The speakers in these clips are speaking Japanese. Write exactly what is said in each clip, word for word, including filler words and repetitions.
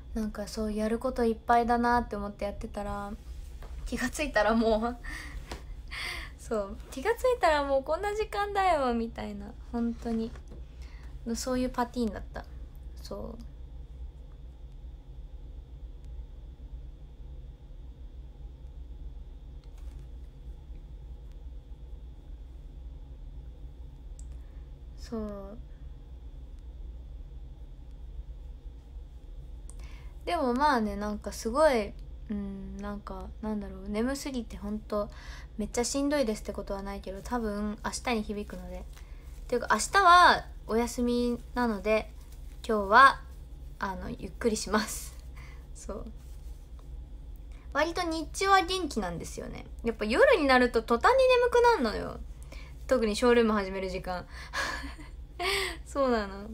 なんかそうやることいっぱいだなって思ってやってたら、気がついたらもうそう気がついたらもうこんな時間だよみたいな、本当にそういうパティーンだった。そうそうでもまあね、なんかすごい、うん、なんかなんだろう、眠すぎてほんとめっちゃしんどいですってことはないけど、多分明日に響くので、っていうか明日はお休みなので、今日はあのゆっくりしますそう割と日中は元気なんですよね。やっぱ夜になると途端に眠くなるのよ、特にショールーム始める時間そうなの。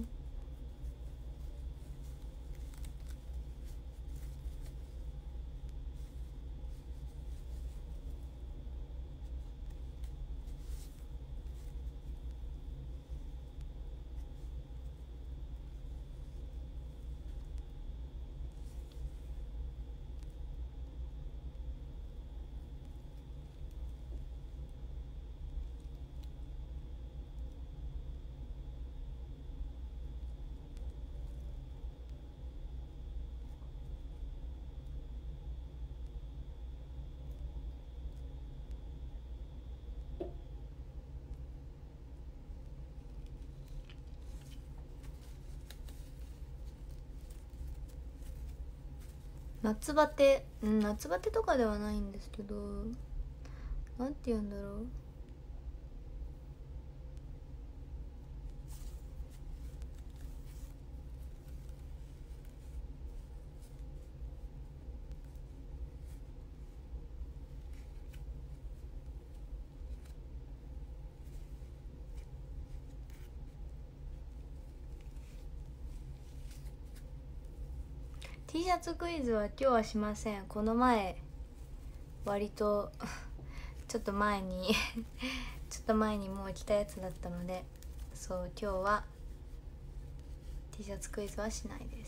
夏バテ、うん、夏バテとかではないんですけど、なんて言うんだろう、T シャツクイズは今日はしません。この前割とちょっと前にちょっと前にもう着たやつだったので、そう今日は T シャツクイズはしないです。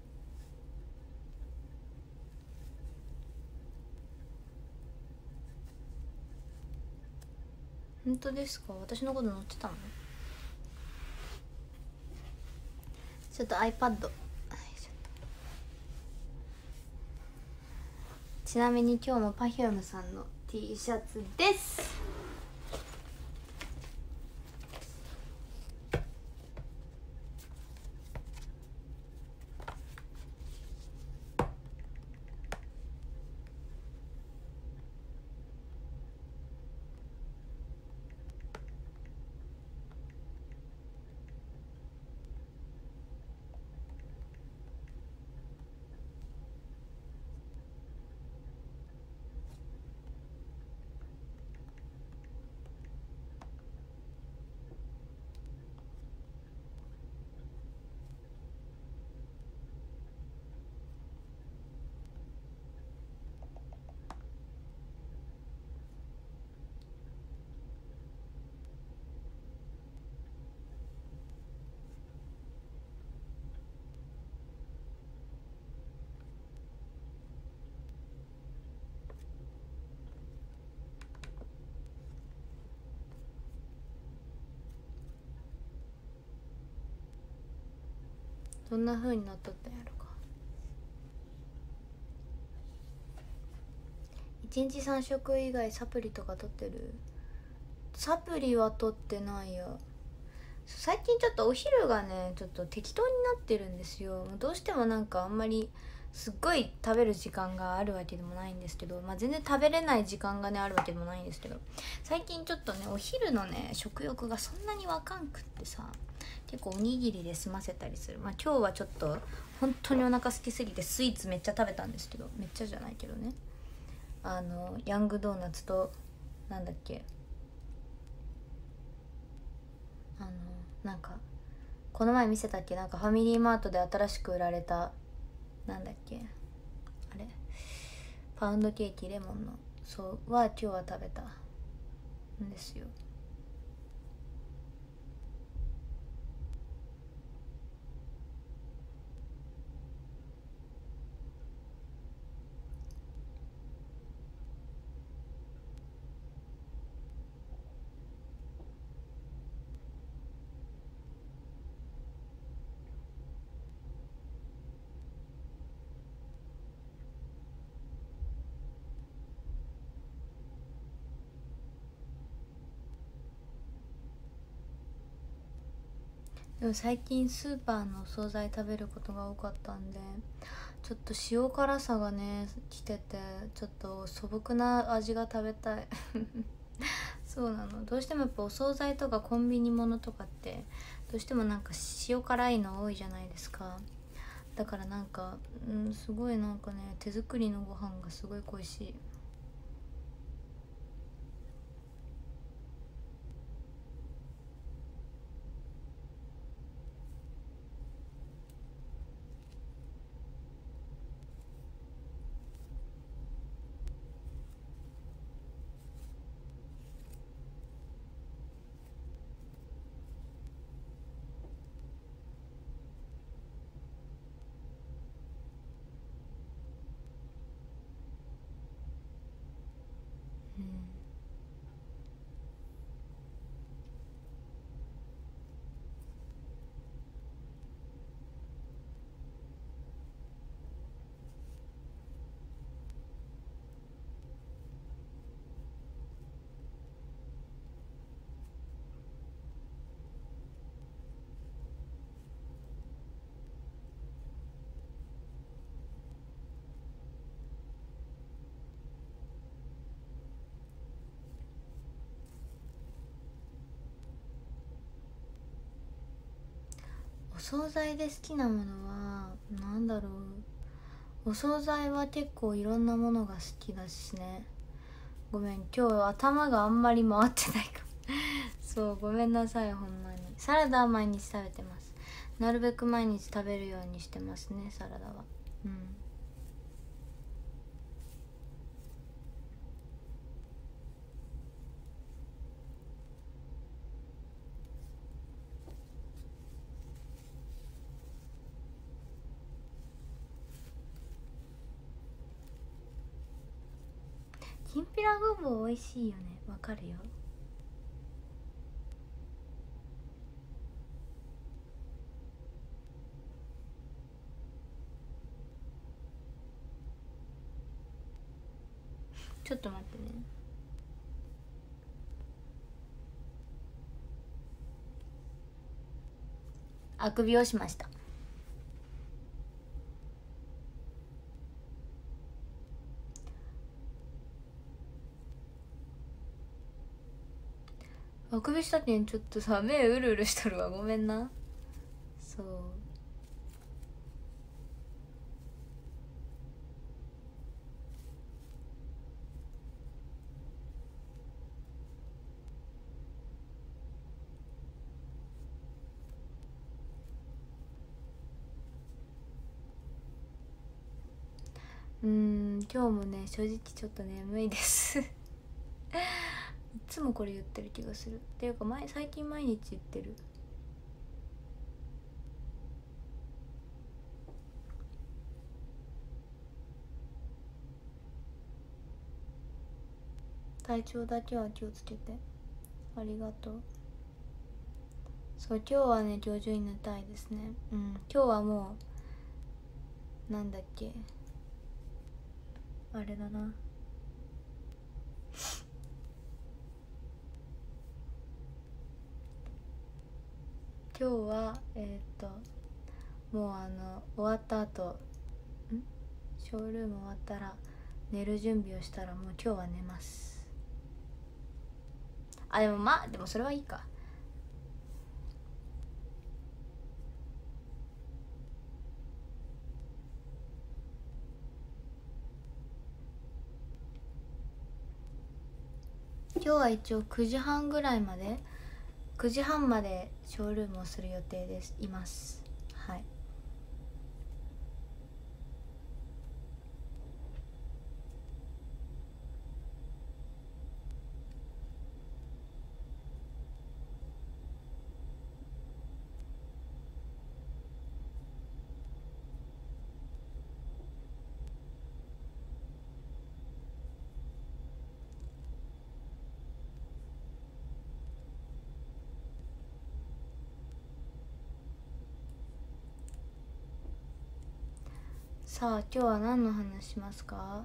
本当ですか？私のこと載ってたの？ちょっと iPad、 ちなみに今日も Perfume さんの T シャツです。どんな風になっとったんやろか。いちにちさん食以外サプリとか取ってる？サプリは取ってないよ。最近ちょっとお昼がねちょっと適当になってるんですよ。どうしてもなんかあんまりすっごい食べる時間があるわけでもないんですけど、まあ、全然食べれない時間がねあるわけでもないんですけど、最近ちょっとねお昼のね食欲がそんなにわかんくってさ、結構おにぎりで済ませたりする。まあ今日はちょっと本当にお腹空きすぎてスイーツめっちゃ食べたんですけど、めっちゃじゃないけどね、あのヤングドーナツとなんだっけ、あのなんかこの前見せたっけ、なんかファミリーマートで新しく売られた、なんだっけあれ、パウンドケーキレモンの、そうは今日は食べたんですよ。 でも最近スーパーのお惣菜食べることが多かったんで、ちょっと塩辛さがね来てて、ちょっと素朴な味が食べたいそうなの。どうしてもやっぱお惣菜とかコンビニものとかってどうしてもなんか塩辛いの多いじゃないですか。だからなんか、うん、すごいなんかね、手作りのご飯がすごい恋しい。うん。お惣菜で好きなものはなんだろう。お惣菜は結構いろんなものが好きだしね。ごめん、今日頭があんまり回ってないかもそうごめんなさい。ほんまにサラダは毎日食べてます。なるべく毎日食べるようにしてますね、サラダは。うん。きんぴらごぼう美味しいよね。わかるよ。ちょっと待ってね。あくびをしました。あくびしたけんちょっとさ、目うるうるしとるわ。ごめんな。そう。うーん、今日もね正直ちょっと眠いですいつもこれ言ってる気がする。っていうか前最近毎日言ってる。体調だけは気をつけて。ありがとう。そう、今日はね上手に寝たいですね。うん、今日はもうなんだっけ、あれだな。今日はえー、っともうあの終わった後、んショールーム終わったら寝る準備をしたら、もう今日は寝ます。あ、でもまあでもそれはいいか。今日は一応くじはんぐらいまで、くじはんまでショールームをする予定です。います。はい。さあ今日は何の話しますか？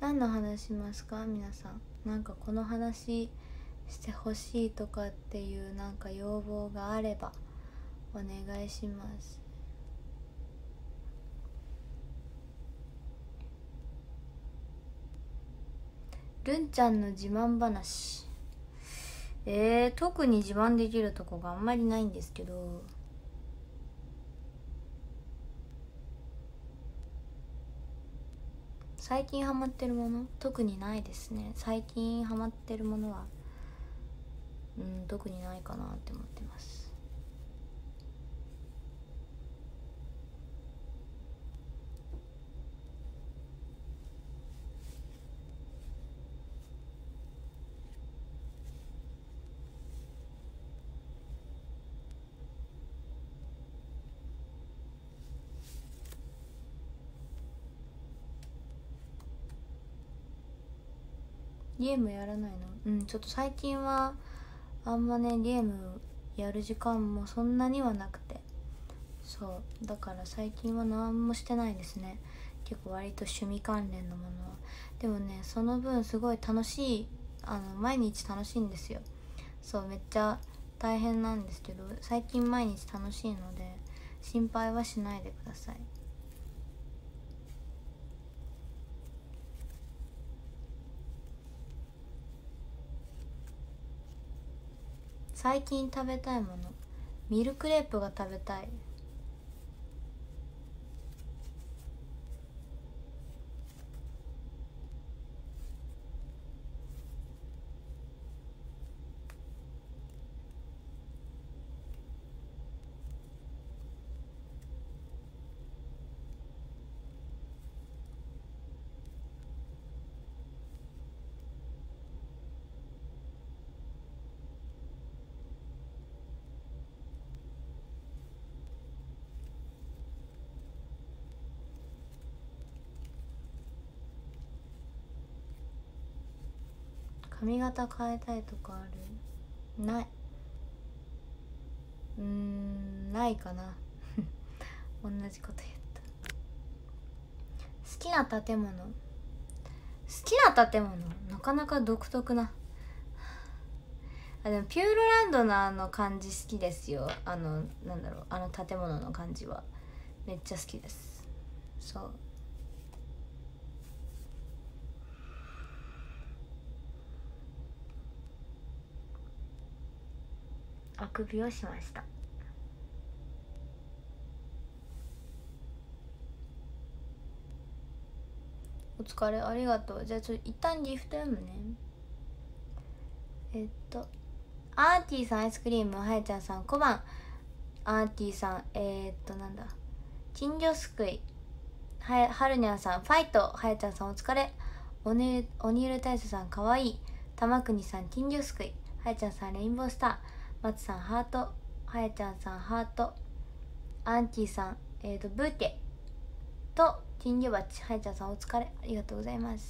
何の話しますか皆さん。なんかこの話してほしいとかっていうなんか要望があればお願いします。るんちゃんの自慢話、えー、特に自慢できるとこがあんまりないんですけど、最近ハマってるもの特にないですね。最近ハマってるものはうん特にないかなって思ってます。ゲームやらないの？うんちょっと最近はあんまねゲームやる時間もそんなにはなくて、そうだから最近は何もしてないですね。結構割と趣味関連のものは。でもねその分すごい楽しい、あの毎日楽しいんですよ。そうめっちゃ大変なんですけど最近毎日楽しいので心配はしないでください。最近食べたいもの、ミルクレープが食べたい。髪型変えたいとかある？ない。うーんないかな同じこと言った。好きな建物、好きな建物なかなか独特なあ。でもピューロランドのあの感じ好きですよ。あのなんだろう、あの建物の感じはめっちゃ好きです。そう、あくびをしました。お疲れ、ありがとう。じゃあちょっと一旦ギフト読むね。えっとアーティーさん、アイスクリーム、はやちゃんさん、小判、アーティーさん、えー、っとなんだ、金魚すくい、ははるにゃんさん、ファイト、はやちゃんさんお疲れ、おねおにゅる大佐さんかわいい、玉国さん金魚すくい、はやちゃんさんレインボースター、松さんハート、はやちゃんさんハート、アンティさん、えー、とブーケと金魚鉢、はやちゃんさんお疲れ、ありがとうございます。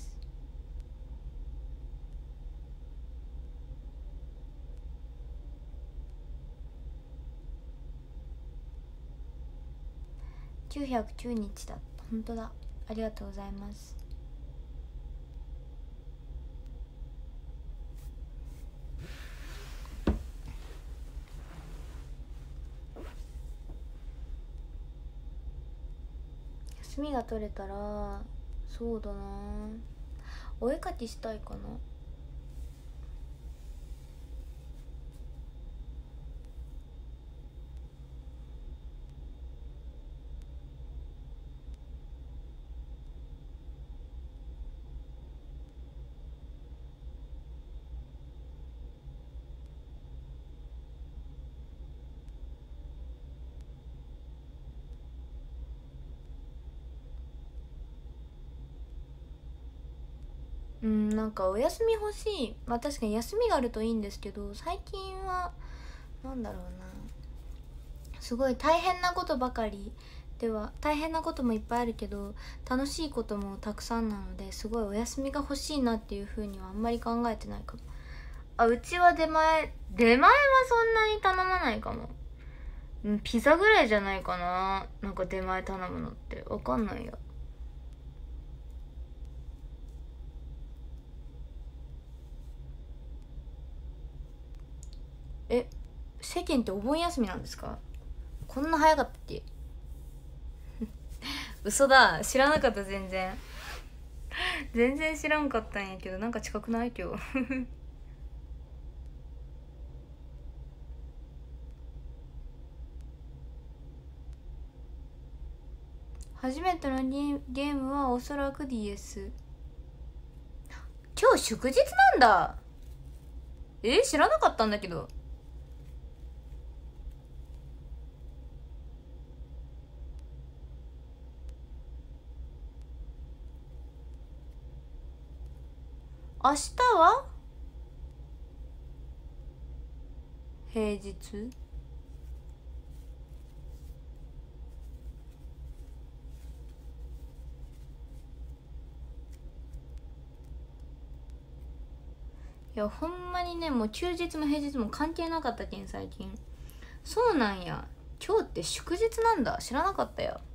きゅうひゃくきゅうにちだ。本当だ、ありがとうございます。休みが取れたらそうだな、お絵かきしたいかな。うんなんかお休み欲しい。まあ確かに休みがあるといいんですけど、最近はなんだろうな、すごい大変なことばかりでは、大変なこともいっぱいあるけど楽しいこともたくさんなので、すごいお休みが欲しいなっていうふうにはあんまり考えてないかも。あ、うちは出前出前はそんなに頼まないかも。うん、ピザぐらいじゃないかな、なんか出前頼むのって。わかんないよ。 え、世間ってお盆休みなんですか？こんな早かったっけ？嘘だ、知らなかった。全然全然知らんかったんやけど、なんか近くない今日初めてのゲームはおそらく ディーエス。 今日祝日なんだ。え、知らなかったんだけど。明日は平日？いやほんまにね、もう休日も平日も関係なかったけん最近。そうなんや、今日って祝日なんだ、知らなかったよ。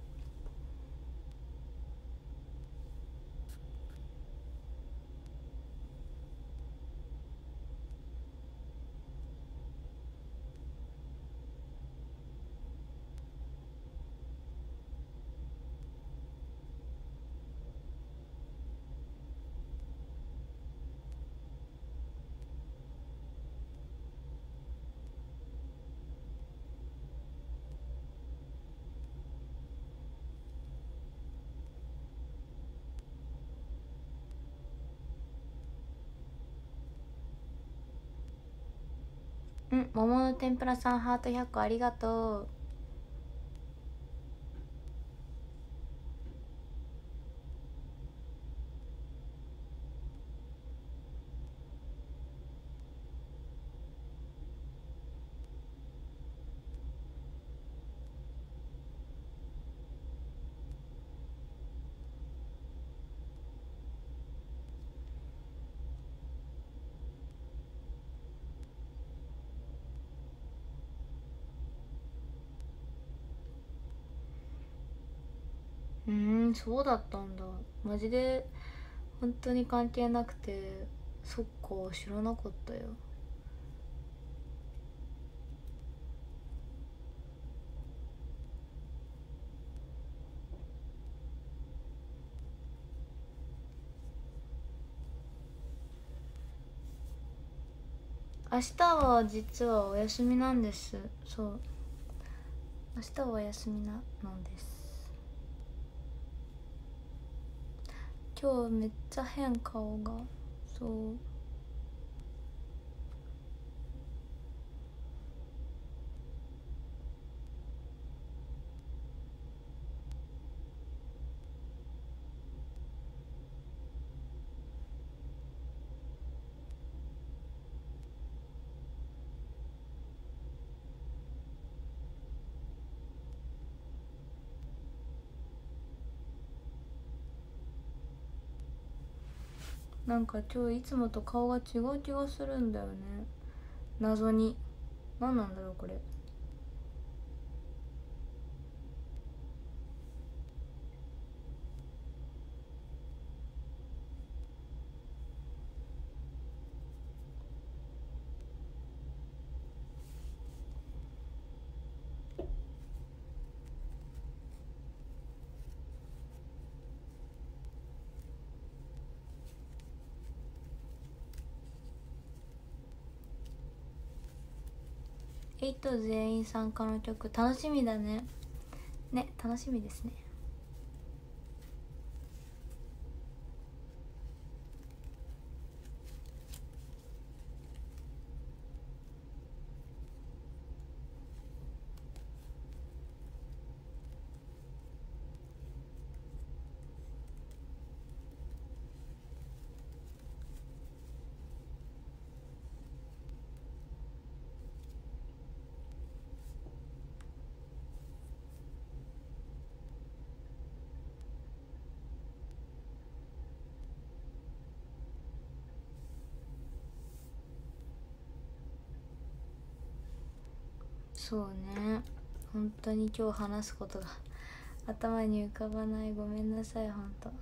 うん、桃の天ぷらさんハートひゃっこありがとう。うーん、そうだったんだ。マジで本当に関係なくて、そっか、知らなかったよ。明日は実はお休みなんです。そう、明日はお休みななんです。今日めっちゃ変、顔が。そう、なんか今日いつもと顔が違う気がするんだよね、謎に。何なんだろうこれ。エイト全員参加の曲楽しみだね。ね、楽しみですね。そうね、本当に今日話すことが頭に浮かばない。ごめんなさい本当。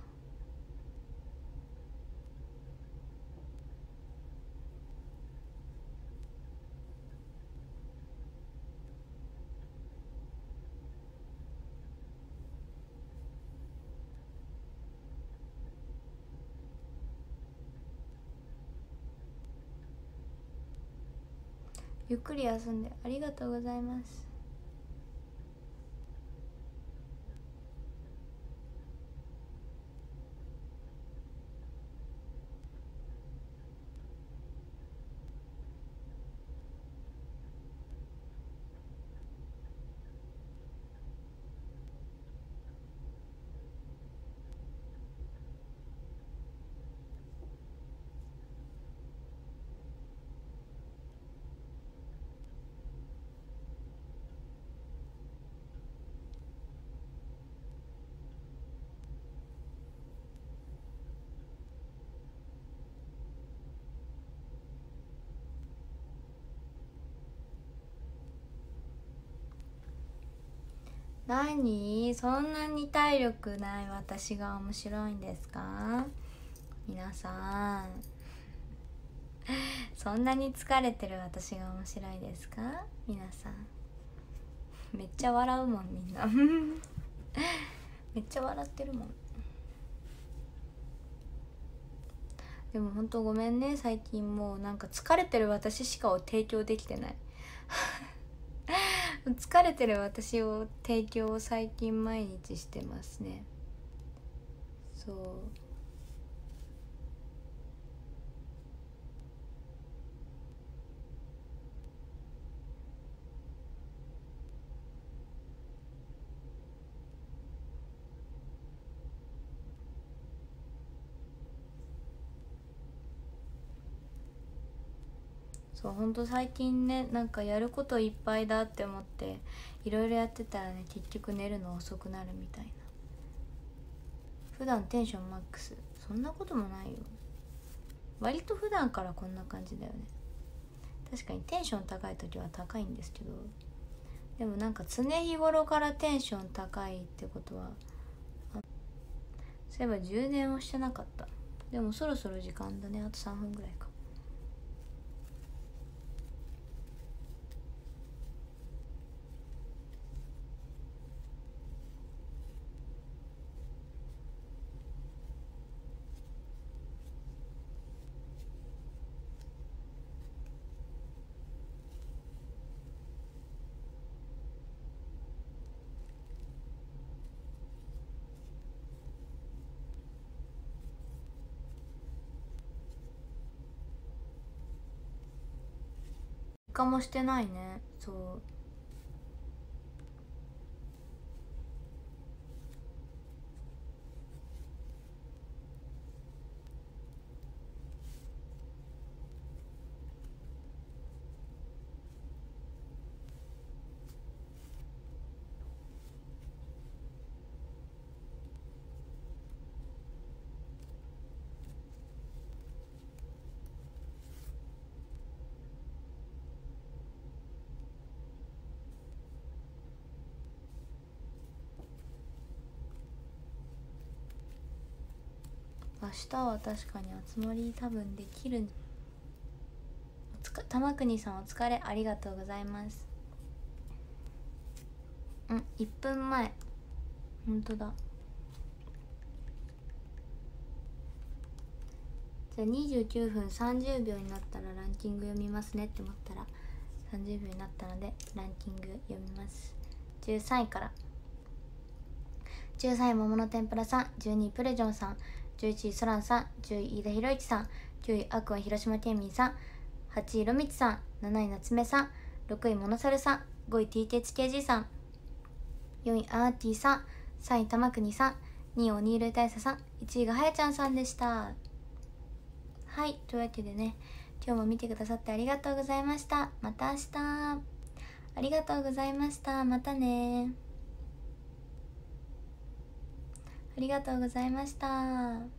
ゆっくり休んでありがとうございます。何そんなに体力ない私が面白いんですか皆さん。そんなに疲れてる私が面白いですか皆さん。めっちゃ笑うもんみんな。めっちゃ笑ってるもん。でもほんとごめんね、最近もうなんか疲れてる私しかを提供できてない。疲れてる私を提供を最近毎日してますね。そうそう、ほんと最近ね、なんかやることいっぱいだって思っていろいろやってたらね、結局寝るの遅くなるみたいな。普段テンションマックス、そんなこともないよ。割と普段からこんな感じだよね。確かにテンション高い時は高いんですけど、でもなんか常日頃からテンション高いってことは、そういえば充電をしてなかった。でもそろそろ時間だね。あとさんぷんぐらいか。かもしてないね。そう、明日は確かに集まり多分できる。おつか玉国さんお疲れ、ありがとうございます。うん、いっぷんまえ。ほんとだ。じゃあにじゅうきゅうふんさんじゅうびょうになったらランキング読みますねって思ったらさんじゅうびょうになったのでランキング読みます。じゅうさんいから。じゅうさんい桃の天ぷらさん、じゅうにいプレジョンさん、じゅういちいソランさん、じゅういい飯田博之さん、きゅういアクア広島県民さん、はちいロミチさん、なない夏目さん、ろくいモノサルさん、ごい ティーティーエイチケージー さん、よんいアーティさん、さんい玉国さん、にいオニール大佐さん、いちいがはやちゃんさんでした。はい、というわけでね、今日も見てくださってありがとうございました。また明日。ありがとうございました。またね。ありがとうございました。